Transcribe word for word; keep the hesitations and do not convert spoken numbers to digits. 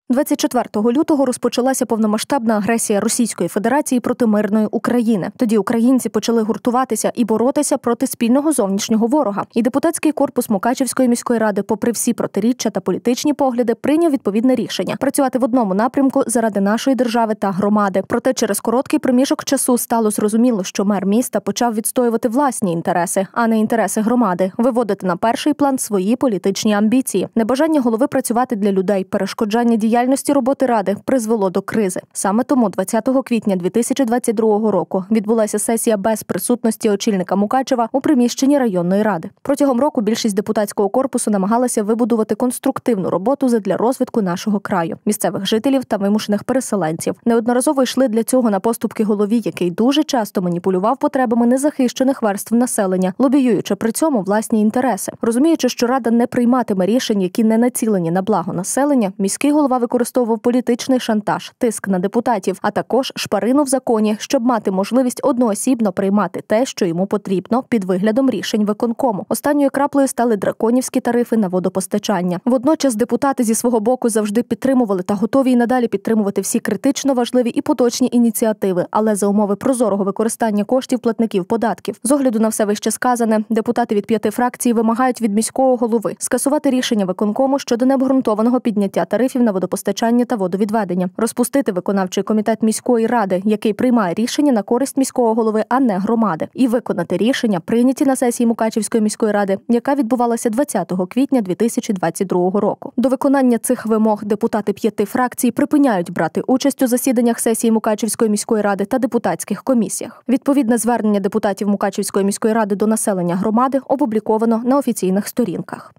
двадцять четвертого лютого розпочалася повномасштабна агресія Російської Федерації проти мирної України. Тоді українці почали гуртуватися і боротися проти спільного зовнішнього ворога. І депутатський корпус Мукачівської міської ради, попри всі протиріччя та політичні погляди, прийняв відповідне рішення – працювати в одному напрямку заради нашої держави та громади. Проте через короткий проміжок часу стало зрозуміло, що мер міста почав відстоювати власні інтереси, а не інтереси громади, виводити на перший план свої політичні амбіції. Небажання голови працювати для людей, перешкоджання діяльності Діяльності роботи Ради призвело до кризи. Саме тому двадцятого квітня дві тисячі двадцять другого року відбулася сесія без присутності очільника Мукачева у приміщенні районної ради. Протягом року більшість депутатського корпусу намагалася вибудувати конструктивну роботу задля розвитку нашого краю, місцевих жителів та вимушених переселенців. Неодноразово йшли для цього на поступки голові, який дуже часто маніпулював потребами незахищених верств населення, лобіюючи при цьому власні інтереси. Розуміючи, що Рада не прийматиме рішень, які не націлені на благо населення, міський голова використовував політичний шантаж, тиск на депутатів, а також шпарину в законі, щоб мати можливість одноосібно приймати те, що йому потрібно, під виглядом рішень виконкому. Останньою краплею стали драконівські тарифи на водопостачання. Водночас депутати зі свого боку завжди підтримували та готові і надалі підтримувати всі критично важливі і поточні ініціативи, але за умови прозорого використання коштів платників податків. З огляду на все вище сказане, депутати від п'яти фракцій вимагають від міського голови скасувати рішення виконкому щодо необґрунтованого підняття тарифів на водопостачання постачання та водовідведення, розпустити виконавчий комітет міської ради, який приймає рішення на користь міського голови, а не громади, і виконати рішення, прийняті на сесії Мукачівської міської ради, яка відбувалася двадцятого квітня дві тисячі двадцять другого року. До виконання цих вимог депутати п'яти фракцій припиняють брати участь у засіданнях сесії Мукачівської міської ради та депутатських комісіях. Відповідне звернення депутатів Мукачівської міської ради до населення громади опубліковано на офіційних сторінках.